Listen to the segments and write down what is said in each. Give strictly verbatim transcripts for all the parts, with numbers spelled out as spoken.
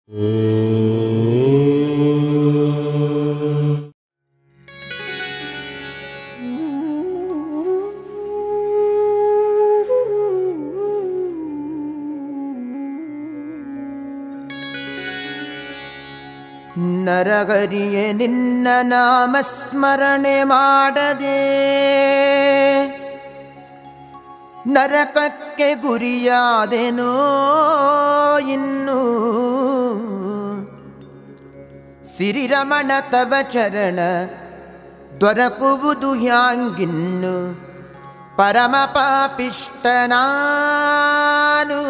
ನರಹರಿಯೇ ನಿನ್ನ ನಾಮ ಸ್ಮರಣೆ ಮಾಡದೆ ನರಕಕ್ಕೆ ಗುರಿಯಾದೆನೋ ಇನ್ನು ಸಿರಿರಮಣ ತವ ಚರಣ ದೊರಕುವುದು ಹ್ಯಾಂಗಿನ್ನು ಪರಮ ಪಾಪಿಷ್ಟ ನಾನು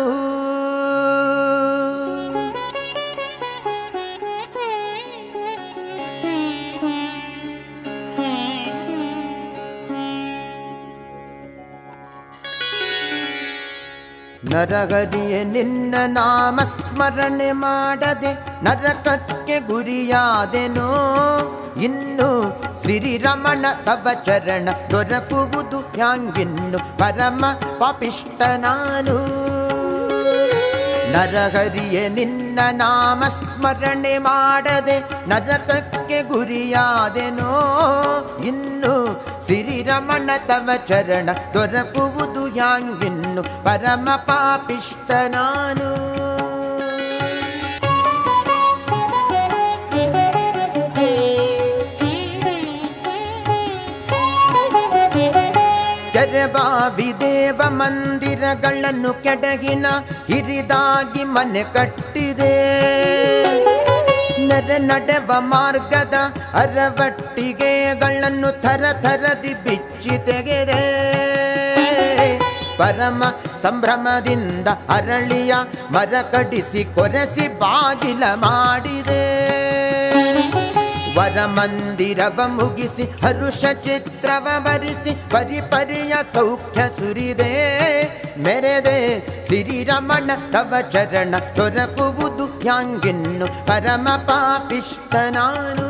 ನರಹರಿಯೇ ನಿನ್ನ ನಾಮ ಸ್ಮರಣೆ ಮಾಡದೆ ನರಕಕ್ಕೆ ಗುರಿಯಾದೆನೋ ಇನ್ನು ಸಿರಿರಮಣ ತವ ಚರಣ ದೊರಕುವುದು ಹ್ಯಾಂಗಿನ್ನು ಪರಮ ಪಾಪಿಷ್ಟ ನಾನು ನರಹರಿಯೇ ನಿನ್ನ ನಾಮ ಸ್ಮರಣೆ ಮಾಡದೆ ನರಕಕ್ಕೆ ಗುರಿಯಾದೆನೋ ಇನ್ನು ಸಿರಿರಮಣ ತವ ಚರಣ ದೊರಕುವುದು ಹ್ಯಾಂಗಿನ್ನು ಪರಮ ಪಾಪಿಷ್ಟ ನಾನು ಕೆರೆಬಾವಿ ದೇವ ಮಂದಿರಗಳನ್ನು ಕೆಡಗಿನ ಹಿರಿದಾಗಿ ಮನೆ ಕಟ್ಟಿದೆ ನರ ನಡೆವ ಮಾರ್ಗದ ಅರವಟ್ಟಿಗೆಗಳನ್ನು ಥರ ಥರದಿ ಬಿಚ್ಚಿ ತೆಗೆದೆ ಪರಮ ಸಂಭ್ರಮದಿಂದ ಅರಳಿಯ ಮರ ಕಡಿಸಿ ಕೊರೆಸಿ ಬಾಗಿಲ ಮಾಡಿದೆ ವರ ಮಂದಿರವ ಮುಗಿಸಿ ಹರುಷ ಚಿತ್ರವ ಬರಿಸಿ ಪರಿಪರಿಯ ಸೌಖ್ಯ ಸುರಿದೆ ಮೆರೆದೆ ಸಿರಿರಮಣ ತವ ಚರಣ ದೊರಕುವುದು ಹ್ಯಾಂಗಿನ್ನು ಪರಮ ಪಾಪಿಷ್ಟ ನಾನು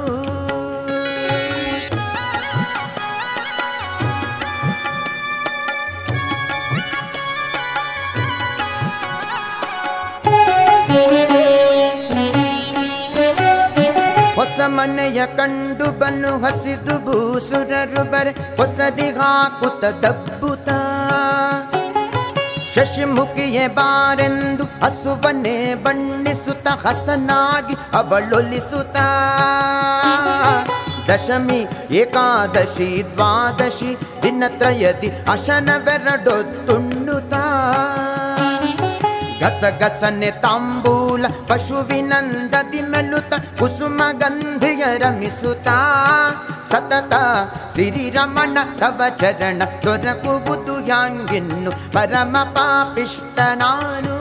ಹೊಸ ಮನೆಯ ಕಂಡು ಬನ್ನು ಹಸಿದು ಭೂಸುರರು ಬರೆ ಹೊಸದಿ ಹಾಕುತ್ತ ದಬ್ಬುತ್ತ ಶಶಿಮುಖಿಯೇ ಬಾರೆಂದು ಹಸುವನ್ನೇ ಬಣ್ಣಿಸುತ್ತ ಹಸನಾಗಿ ಅವಳೊಲಿಸುತ್ತ ದಶಮಿ ಏಕಾದಶಿ ದ್ವಾದಶಿ ದಿನತ್ರಯದಿ ಅಶನವೆರಡೊತ್ತುಣ್ಣುತ್ತ ಗಸಗಸನೆ ತಾಂಬೂಲ ಪಶುವಿನಂದದಿ ಮೆಲುತ ಕುಸುಮ ಗಂಧಿಯ ರಮಿಸುತ್ತ ಸತತ ಸಿರಿರಮಣ ತವ ಚರಣ ದೊರಕುವುದು ಹ್ಯಾಂಗಿನ್ನು ಪರಮ ಪಾಪಿಷ್ಟ ನಾನು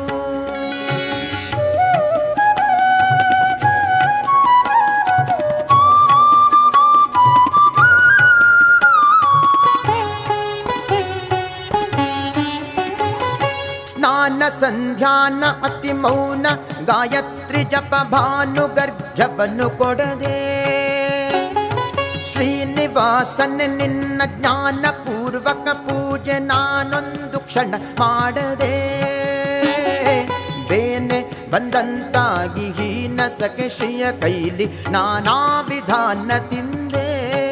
ಸ್ನಾನ ಸಂಧ್ಯಾನ ಅತಿ ಮೌನ ಗಾಯತ್ರಿ ಜಪ ಭಾನು ಗರ್ಜವನ್ನು ಕೊಡದೆ ಶ್ರೀನಿವಾಸನ ನಿನ್ನ ಜ್ಞಾನ ಪೂರ್ವಕ ಪೂಜೆ ನಾನೊಂದು ಕ್ಷಣ ಮಾಡದೆ ಬೇನೆ ಬಂದಂತಾಗಿ ಹೀನ ಸಖೆ ಶ್ರೀಯ ಕೈಲಿ ನಾನಾ ವಿಧಾನ ತಿಂದೆ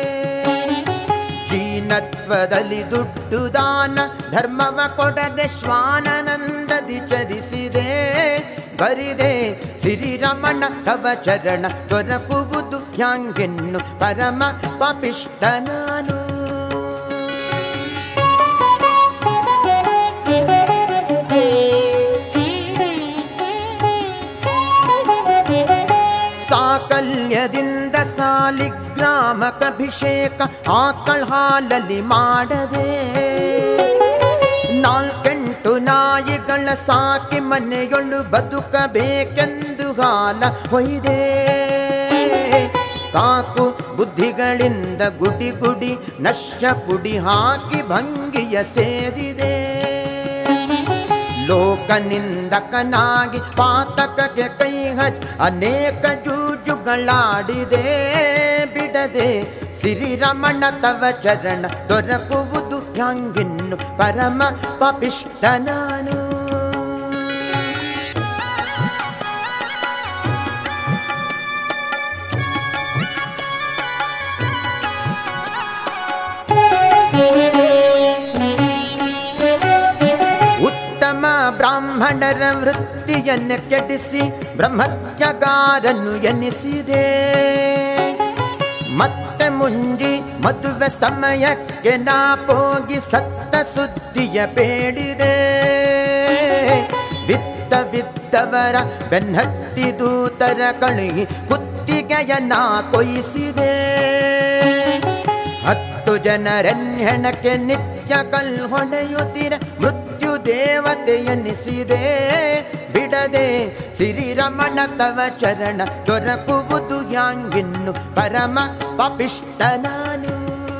ಚೀನತ್ವದಲ್ಲಿ ದುಡ್ಡು ದಾನ ಧರ್ಮವ ಕೊಡದೆ ಶ್ವಾನನಂದದಿ ಚರಿಸಿದೆ ಬರಿದೆ ಸಿರಿರಮಣ ತವ ಚರಣ ದೊರಕುವುದು ಹ್ಯಾಂಗಿನ್ನು ಪರಮ ಪಾಪಿಷ್ಟ ನಾನು ಸಾಕಲ್ಯದಿಂದ ಸಾಲಿಗ್ರಾಮಕಭಿಷೇಕ ಆಕಳ ಹಾಲಲ್ಲಿ ಮಾಡದೆ ನಾಲ್ಕೆಂಟು ನಾಯಿಗಳ ಸಾಕಿ ಮನೆಯೊಳು ಬದುಕಬೇಕೆಂದು ಹಾಲ ಹೊಯ್ದೆ ಕಾಕು ಬುದ್ಧಿಗಳಿಂದ ಗುಡಿ ಗುಡಿ ನಶ್ಯ ಪುಡಿ ಹಾಕಿ ಭಂಗಿಯ ಸೇದಿದೆ ಲೋಕನಿಂದಕನಾಗಿ ಪಾತಕಕ್ಕೆ ಕೈ ಹಚ್ಚಿ ಅನೇಕ ಜೂಜುಗಳಾಡಿದೆ ಬಿಡದೆ ಸಿರಿರಮಣ ತವ ಚರಣ ದೊರಕುವುದು ಹ್ಯಾಂಗಿನ್ನು ಪರಮ ಪಾಪಿಷ್ಟ ನಾನು ಬ್ರಾಹ್ಮಣರ ವೃತ್ತಿಯನ್ನು ಕೆಡಿಸಿ ಬ್ರಹ್ಮತ್ಯಗಾರನು ಎನಿಸಿದೆ. ಮತ್ತೆ ಮುಂಜಿ ಮದುವೆ ಸಮಯಕ್ಕೆ ನಾ ಹೋಗಿ ಸತ್ತ ಸುದ್ದಿಯ ಬೇಡಿದೆ. ವಿತ್ತ ವಿದ್ದವರ ಬೆನ್ನತ್ತಿ ದೂತರ ಕಳುಹಿ ಕುತ್ತಿಗೆಯ ನಾ ಕೊಯ್ಸಿದೆ. ಹತ್ತು ಜನರೆನ್ನೆಣಕ್ಕೆ ನಿತ್ಯ ಕಲ್ ಹೊಡೆಯುತ್ತಿರ ಮೃತ್ಯು ದೇವತೆ ಎನಿಸಿದೆ. ಬಿಡದೆ ಸಿರಿರಮಣ ತವ ಚರಣ ದೊರಕುವುದು ಹ್ಯಾಂಗಿನ್ನು ಪರಮ ಪಾಪಿಷ್ಟ ನಾನು.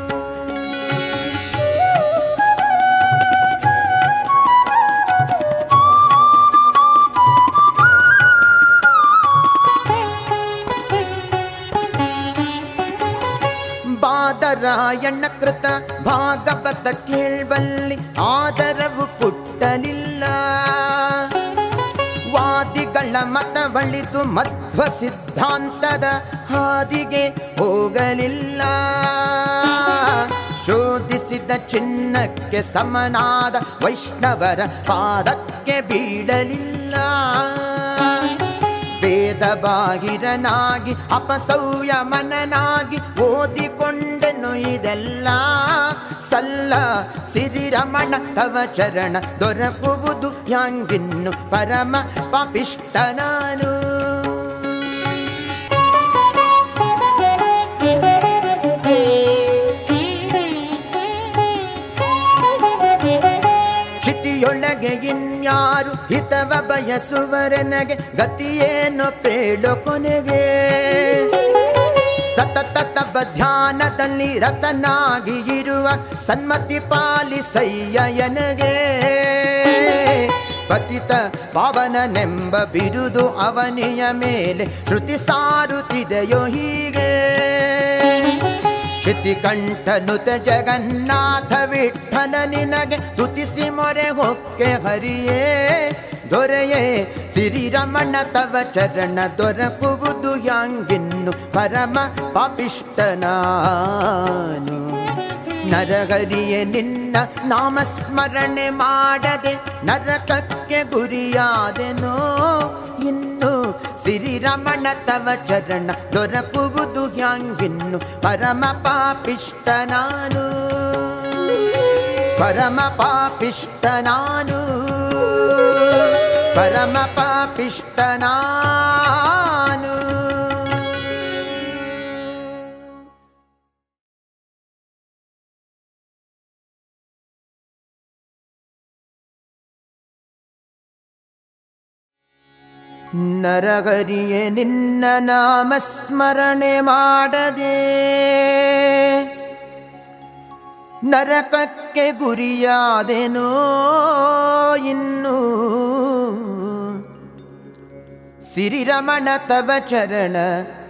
ಬಾದರಾಯಣ ಕೃತ ಭಾಗವತ ಕೇಳ್ವಲ್ಲಿ ಆದರವು ಪುಟ್ಟಲಿಲ್ಲ. ವಾದಿಗಳ ಮತವಳಿದು ಮಧ್ವ ಸಿದ್ಧಾಂತದ ಹಾದಿಗೆ ಹೋಗಲಿಲ್ಲ. ಶೋಧಿಸಿದ ಚಿನ್ನಕ್ಕೆ ಸಮನಾದ ವೈಷ್ಣವರ ಪಾದಕ್ಕೆ ಬೀಳಲಿಲ್ಲ. ವೇದ ಬಾಹಿರನಾಗಿ ಅಪಸೌಯಮನನಾಗಿ ಓದಿಕೊಂಡೆನು ಇದೆಲ್ಲ ಸಲ್ಲ. ಸಿರಿರಮಣ ತವ ಚರಣ ದೊರಕುವುದು ಹ್ಯಾಂಗಿನ್ನು ಪರಮ ಪಾಪಿಷ್ಟ ನಾನು. ಕ್ಷಿತಿಯೊಳಗೆ ಇನ್ಯಾರು ಹಿತವ ಬಯಸುವರೆನಗೆ ಗತಿಯೇನು ಬೇಡೋ ಕೊನೆಗೆ. ಸತತ ತವ ಧ್ಯಾನದಲ್ಲಿ ರತನಾಗಿ ಇರುವ ಸನ್ಮತಿ ಪಾಲಿಸಯ್ಯನಗೆ. ಪತಿತ ಪಾವನನೆಂಬ ಬಿರುದು ಅವನಿಯ ಮೇಲೆ ಶ್ರುತಿ ಸಾರುತ್ತಿದೆಯೋ ಹೀಗೆ. ಶ್ರುತಿಕಂಠನುತ ಜಗನ್ನಾಥ ವಿಠಲ ನಿನಗೆ ತುತಿಸಿ ಮೊರೆ ಹೊಕ್ಕೆ ಹರಿಯೇ. ದೊರೆಯೇ ಸಿರಿರಮಣ ತವ ಚರಣ ದೊರಕುವುದು ಹ್ಯಾಂಗಿನ್ನು ಪರಮ ಪಾಪಿಷ್ಟ ನಾನು. ನರಹರಿಯೇ ನಿನ್ನ ನಾಮಸ್ಮರಣೆ ಮಾಡದೆ ನರಕಕ್ಕೆ ಗುರಿಯಾದೆನೋ. ಇನ್ನು ಸಿರಿರಮಣ ತವ ಚರಣ ದೊರಕುವುದು ಹ್ಯಾಂಗಿನ್ನು ಪರಮ ಪಾಪಿಷ್ಟ ನಾನು. ಪರಮ ಪಾಪಿಷ್ಟ ನಾನು. ಪರಮ ಪಾಪಿಷ್ಟ ನಾನು. ನರಹರಿಯೇ ನಿನ್ನ ನಾಮಸ್ಮರಣೆ ಮಾಡದೆ ನರಕಕ್ಕೆ ಗುರಿಯಾದೆನೋ. ಇನ್ನು ಸಿರಿರಮಣ ತವ ಚರಣ